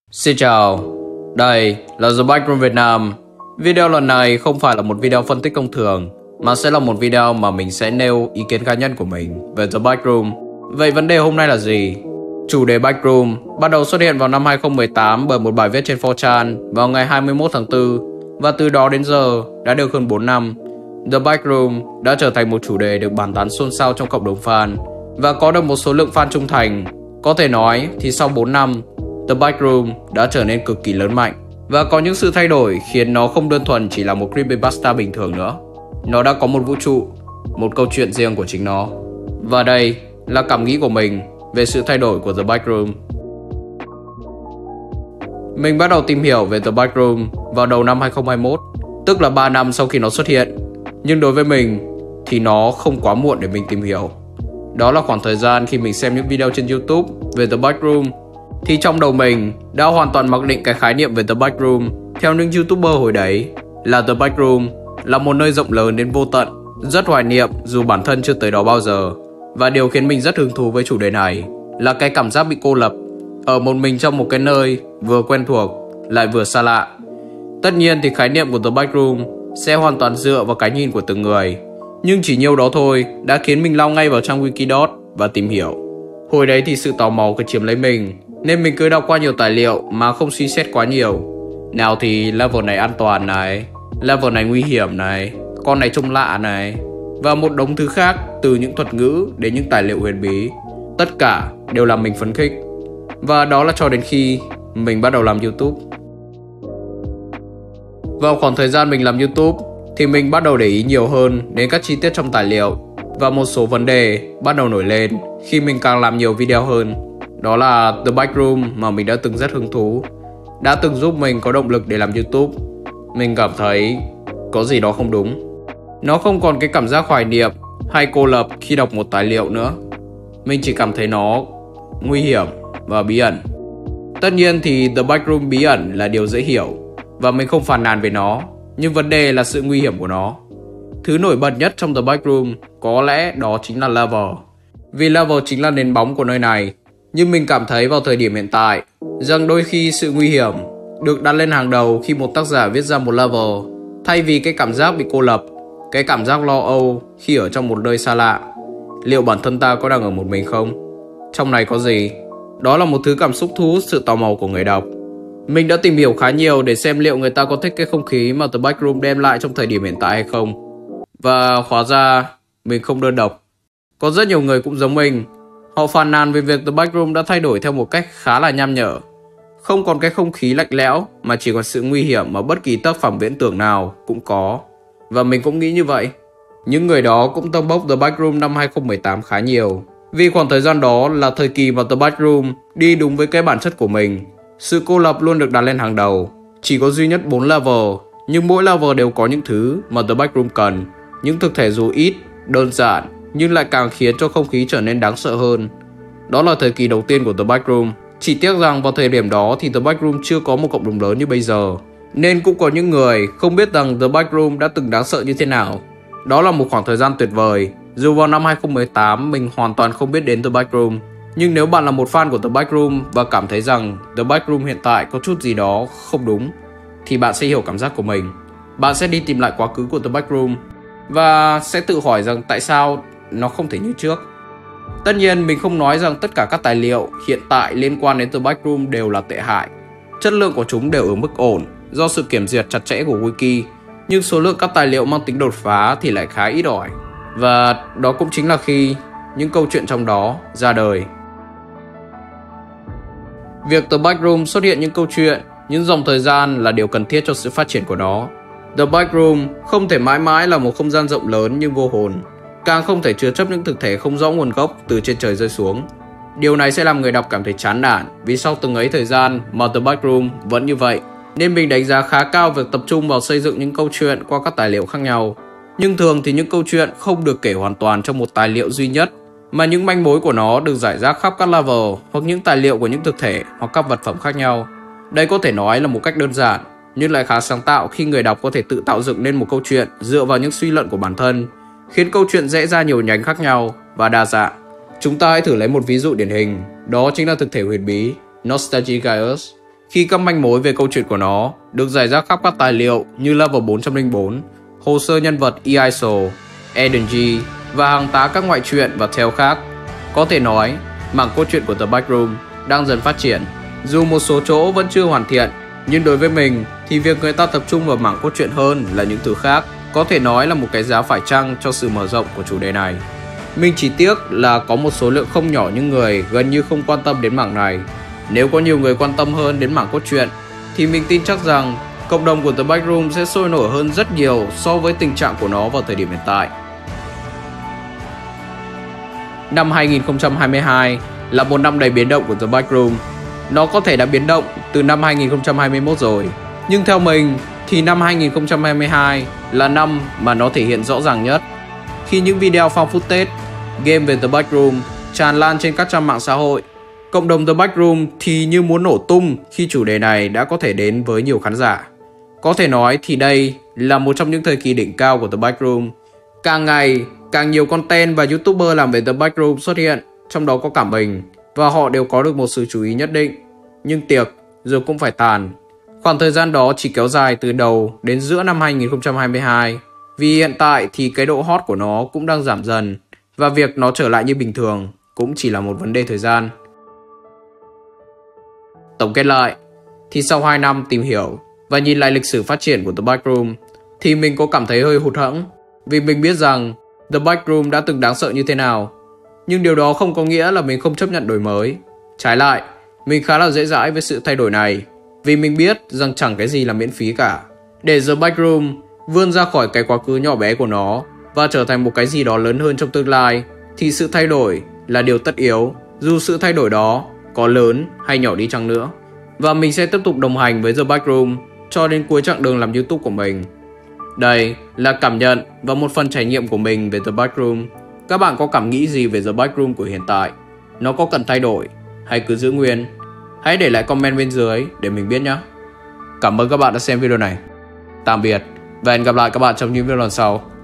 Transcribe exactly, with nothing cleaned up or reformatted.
Xin chào, đây là The Backroom Việt Nam. Video lần này không phải là một video phân tích thông thường, mà sẽ là một video mà mình sẽ nêu ý kiến cá nhân của mình về The Backroom. Vậy vấn đề hôm nay là gì? Chủ đề Backroom bắt đầu xuất hiện vào năm hai không một tám bởi một bài viết trên four chan vào ngày hai mươi mốt tháng tư, và từ đó đến giờ đã được hơn bốn năm. The Backroom đã trở thành một chủ đề được bàn tán xôn xao trong cộng đồng fan và có được một số lượng fan trung thành. Có thể nói thì sau bốn năm, The Backroom đã trở nên cực kỳ lớn mạnh và có những sự thay đổi khiến nó không đơn thuần chỉ là một creepypasta bình thường nữa. Nó đã có một vũ trụ, một câu chuyện riêng của chính nó. Và đây là cảm nghĩ của mình về sự thay đổi của The Backroom. Mình bắt đầu tìm hiểu về The Backroom vào đầu năm hai không hai mốt, tức là ba năm sau khi nó xuất hiện. Nhưng đối với mình thì nó không quá muộn để mình tìm hiểu. Đó là khoảng thời gian khi mình xem những video trên YouTube về The Backroom, thì trong đầu mình đã hoàn toàn mặc định cái khái niệm về The Backroom theo những YouTuber hồi đấy là The Backroom là một nơi rộng lớn đến vô tận, rất hoài niệm dù bản thân chưa tới đó bao giờ. Và điều khiến mình rất hứng thú với chủ đề này là cái cảm giác bị cô lập, ở một mình trong một cái nơi vừa quen thuộc lại vừa xa lạ. Tất nhiên thì khái niệm của The Backroom sẽ hoàn toàn dựa vào cái nhìn của từng người, nhưng chỉ nhiêu đó thôi đã khiến mình lao ngay vào trang Wikidot và tìm hiểu. Hồi đấy thì sự tò mò cứ chiếm lấy mình, nên mình cứ đọc qua nhiều tài liệu mà không suy xét quá nhiều. Nào thì level này an toàn này, level này nguy hiểm này, con này trông lạ này, và một đống thứ khác, từ những thuật ngữ đến những tài liệu huyền bí. Tất cả đều làm mình phấn khích. Và đó là cho đến khi mình bắt đầu làm YouTube. Vào khoảng thời gian mình làm YouTube thì mình bắt đầu để ý nhiều hơn đến các chi tiết trong tài liệu, và một số vấn đề bắt đầu nổi lên khi mình càng làm nhiều video hơn. Đó là The Backroom mà mình đã từng rất hứng thú, đã từng giúp mình có động lực để làm YouTube. Mình cảm thấy có gì đó không đúng. Nó không còn cái cảm giác hoài niệm hay cô lập khi đọc một tài liệu nữa. Mình chỉ cảm thấy nó nguy hiểm và bí ẩn. Tất nhiên thì The Backroom bí ẩn là điều dễ hiểu, và mình không phàn nàn về nó, nhưng vấn đề là sự nguy hiểm của nó. Thứ nổi bật nhất trong The Backroom có lẽ đó chính là level, vì level chính là nền bóng của nơi này. Nhưng mình cảm thấy vào thời điểm hiện tại rằng đôi khi sự nguy hiểm được đặt lên hàng đầu khi một tác giả viết ra một level, thay vì cái cảm giác bị cô lập, cái cảm giác lo âu khi ở trong một nơi xa lạ. Liệu bản thân ta có đang ở một mình không? Trong này có gì? Đó là một thứ cảm xúc thu hút sự tò mò của người đọc. Mình đã tìm hiểu khá nhiều để xem liệu người ta có thích cái không khí mà The Backroom đem lại trong thời điểm hiện tại hay không. Và hóa ra mình không đơn độc. Có rất nhiều người cũng giống mình. Họ phàn nàn về việc The Backroom đã thay đổi theo một cách khá là nham nhở. Không còn cái không khí lạnh lẽo, mà chỉ còn sự nguy hiểm mà bất kỳ tác phẩm viễn tưởng nào cũng có. Và mình cũng nghĩ như vậy. Những người đó cũng tông bốc The Backroom năm hai không một tám khá nhiều, vì khoảng thời gian đó là thời kỳ mà The Backroom đi đúng với cái bản chất của mình. Sự cô lập luôn được đặt lên hàng đầu. Chỉ có duy nhất bốn level, nhưng mỗi level đều có những thứ mà The Backroom cần. Những thực thể dù ít, đơn giản, nhưng lại càng khiến cho không khí trở nên đáng sợ hơn. Đó là thời kỳ đầu tiên của The Backroom. Chỉ tiếc rằng vào thời điểm đó thì The Backroom chưa có một cộng đồng lớn như bây giờ, nên cũng có những người không biết rằng The Backroom đã từng đáng sợ như thế nào. Đó là một khoảng thời gian tuyệt vời. Dù vào năm hai không một tám mình hoàn toàn không biết đến The Backroom, nhưng nếu bạn là một fan của The Backroom và cảm thấy rằng The Backroom hiện tại có chút gì đó không đúng, thì bạn sẽ hiểu cảm giác của mình. Bạn sẽ đi tìm lại quá khứ của The Backroom và sẽ tự hỏi rằng tại sao nó không thể như trước. Tất nhiên mình không nói rằng tất cả các tài liệu hiện tại liên quan đến The Backroom đều là tệ hại. Chất lượng của chúng đều ở mức ổn do sự kiểm duyệt chặt chẽ của Wiki, nhưng số lượng các tài liệu mang tính đột phá thì lại khá ít ỏi. Và đó cũng chính là khi những câu chuyện trong đó ra đời. Việc The Backroom xuất hiện những câu chuyện, những dòng thời gian là điều cần thiết cho sự phát triển của nó. The Backroom không thể mãi mãi là một không gian rộng lớn nhưng vô hồn, càng không thể chứa chấp những thực thể không rõ nguồn gốc từ trên trời rơi xuống. Điều này sẽ làm người đọc cảm thấy chán nản, vì sau từng ấy thời gian mà The Backroom vẫn như vậy. Nên mình đánh giá khá cao việc tập trung vào xây dựng những câu chuyện qua các tài liệu khác nhau. Nhưng thường thì những câu chuyện không được kể hoàn toàn trong một tài liệu duy nhất, mà những manh mối của nó được rải rác khắp các level hoặc những tài liệu của những thực thể hoặc các vật phẩm khác nhau. Đây có thể nói là một cách đơn giản, nhưng lại khá sáng tạo khi người đọc có thể tự tạo dựng nên một câu chuyện dựa vào những suy luận của bản thân, khiến câu chuyện rẽ ra nhiều nhánh khác nhau và đa dạng. Chúng ta hãy thử lấy một ví dụ điển hình, đó chính là thực thể huyền bí Nostalgicaius. khi các manh mối về câu chuyện của nó được rải rác khắp các tài liệu như Level bốn trăm lẻ bốn, hồ sơ nhân vật e i ét o, Eden G và hàng tá các ngoại truyện và theo khác. Có thể nói, mảng cốt truyện của The Backroom đang dần phát triển. Dù một số chỗ vẫn chưa hoàn thiện, nhưng đối với mình thì việc người ta tập trung vào mảng cốt truyện hơn là những thứ khác có thể nói là một cái giá phải chăng cho sự mở rộng của chủ đề này. Mình chỉ tiếc là có một số lượng không nhỏ những người gần như không quan tâm đến mảng này. Nếu có nhiều người quan tâm hơn đến mảng cốt truyện thì mình tin chắc rằng cộng đồng của The Backroom sẽ sôi nổi hơn rất nhiều so với tình trạng của nó vào thời điểm hiện tại. Năm hai nghìn không trăm hai mươi hai là một năm đầy biến động của The Backroom. Nó có thể đã biến động từ năm hai nghìn không trăm hai mươi mốt rồi, nhưng theo mình thì năm hai nghìn không trăm hai mươi hai là năm mà nó thể hiện rõ ràng nhất. Khi những video found footage, game về The Backroom tràn lan trên các trang mạng xã hội, cộng đồng The Backroom thì như muốn nổ tung khi chủ đề này đã có thể đến với nhiều khán giả. Có thể nói thì đây là một trong những thời kỳ đỉnh cao của The Backroom. Càng ngày, càng nhiều content và YouTuber làm về The Backroom xuất hiện, trong đó có cả mình, và họ đều có được một sự chú ý nhất định. Nhưng tiệc rồi cũng phải tàn. Khoảng thời gian đó chỉ kéo dài từ đầu đến giữa năm hai nghìn không trăm hai mươi hai, vì hiện tại thì cái độ hot của nó cũng đang giảm dần, và việc nó trở lại như bình thường cũng chỉ là một vấn đề thời gian. Tổng kết lại, thì sau hai năm tìm hiểu và nhìn lại lịch sử phát triển của The Backroom, thì mình có cảm thấy hơi hụt hẫng, vì mình biết rằng The Backroom đã từng đáng sợ như thế nào. Nhưng điều đó không có nghĩa là mình không chấp nhận đổi mới. Trái lại, mình khá là dễ dãi với sự thay đổi này, vì mình biết rằng chẳng cái gì là miễn phí cả. Để The Backroom vươn ra khỏi cái quá khứ nhỏ bé của nó và trở thành một cái gì đó lớn hơn trong tương lai, thì sự thay đổi là điều tất yếu, dù sự thay đổi đó có lớn hay nhỏ đi chăng nữa. Và mình sẽ tiếp tục đồng hành với The Backroom cho đến cuối chặng đường làm YouTube của mình. Đây là cảm nhận và một phần trải nghiệm của mình về The Backroom. Các bạn có cảm nghĩ gì về The Backroom của hiện tại? Nó có cần thay đổi hay cứ giữ nguyên? Hãy để lại comment bên dưới để mình biết nhé. Cảm ơn các bạn đã xem video này. Tạm biệt và hẹn gặp lại các bạn trong những video lần sau.